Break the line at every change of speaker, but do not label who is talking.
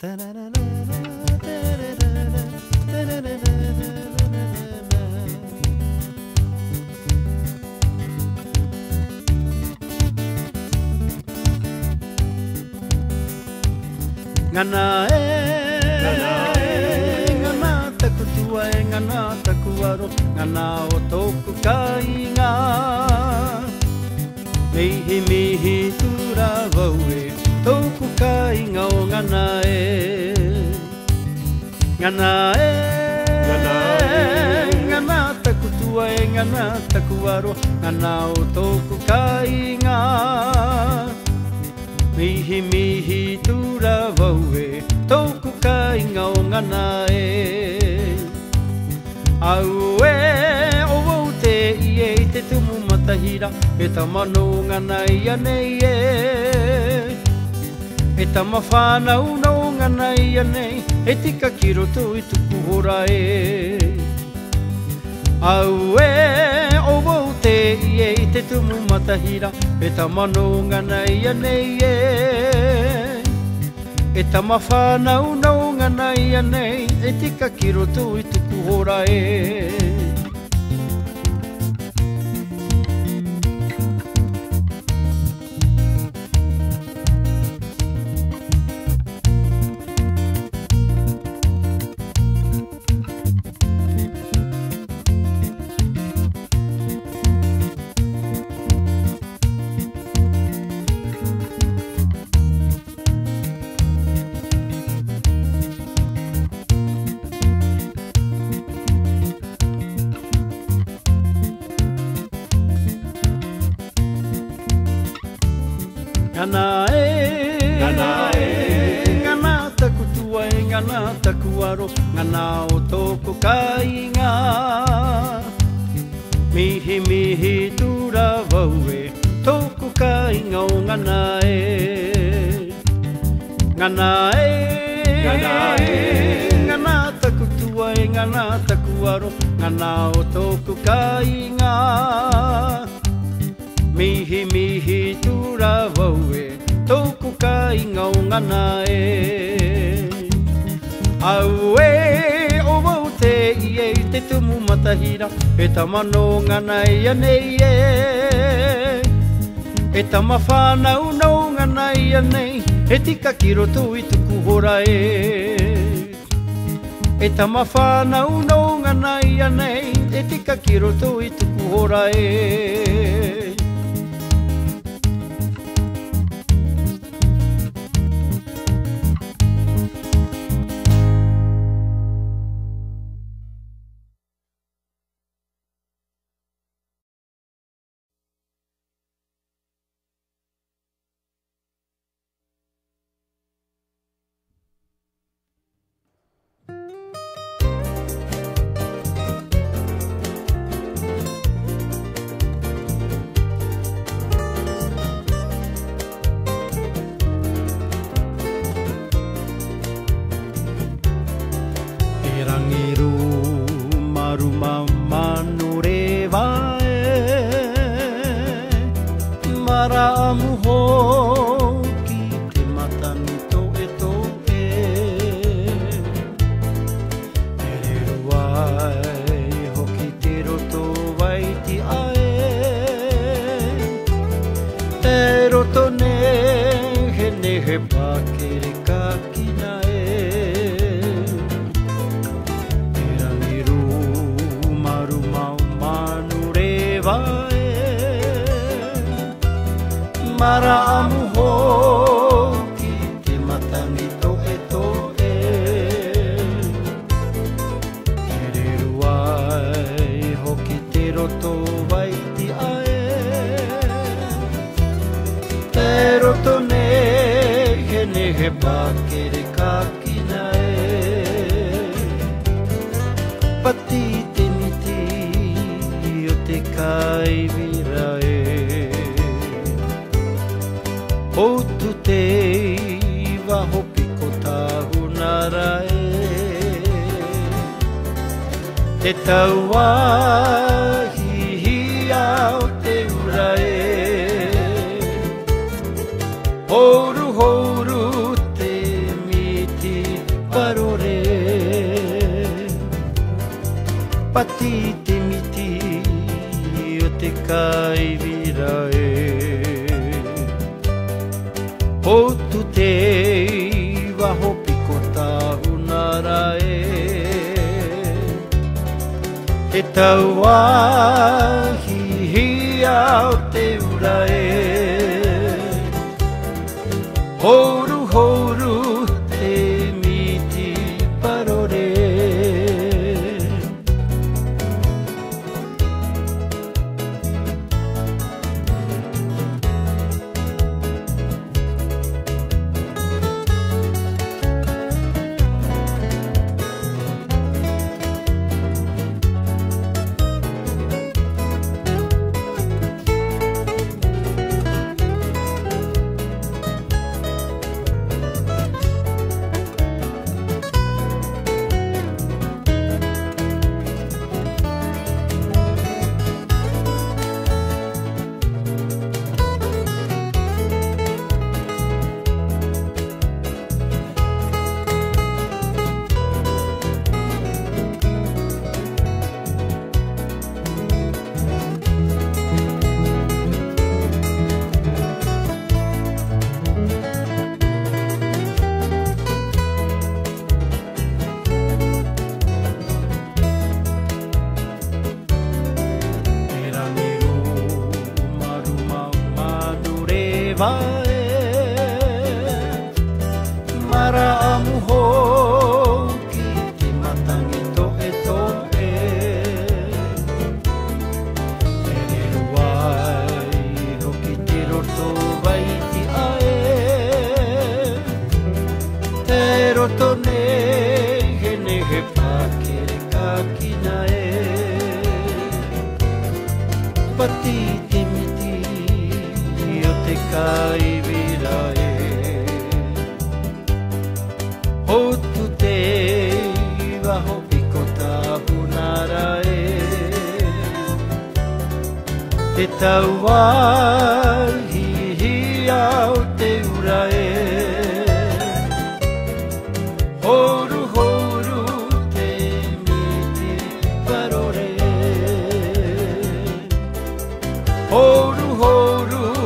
Ngana ngana taku tua ngana taku aro ngana o toku kainga mihi tura vaue toku kainga o ngana ngana ngana taku tua ngana taku aro ngana o toku kainga mihi tura vaue toku kainga o ngana au o wau te ie te tumu matahira e tamano ngana ia nei e tamawhanau no ngana ia nei e tika kiro tu i tuku hora au o wau te ie te tumu matahira e tamano ngana ia nei e tamawhanau no ngana ia nei e tika kiro tu i tuku hora Ngana ngana taku tua ngana taku aro ngana o toku kainga mihi tura vaue toku kainga o ngana ngana ngana taku tua ngana taku aro ngana o toku kainga mihi tura vaue toku kainga o ngana au o wau te ie te tumu matahira e tamano ngana ia nei e tamawhanau no ngana ia nei e tika kiro tu i tuku hora e tamawhanau no ngana ia nei e tika kiro tu i tuku hora Te taua hi au te urae Horu te miti te kaivira e Hotu te waho piko tahunara e He tauahi hia o te ura e Houru houru te miti parore Mara amu hoki te matangi toe toe Tere wai hoki te roto waiti ae Te roto nehe nehe pakere kakina e Pati te miti o te kaivira e Hotu te waho piko tahunara e Te tauahi hia o te ura e Houru houru te miti parore Houru houru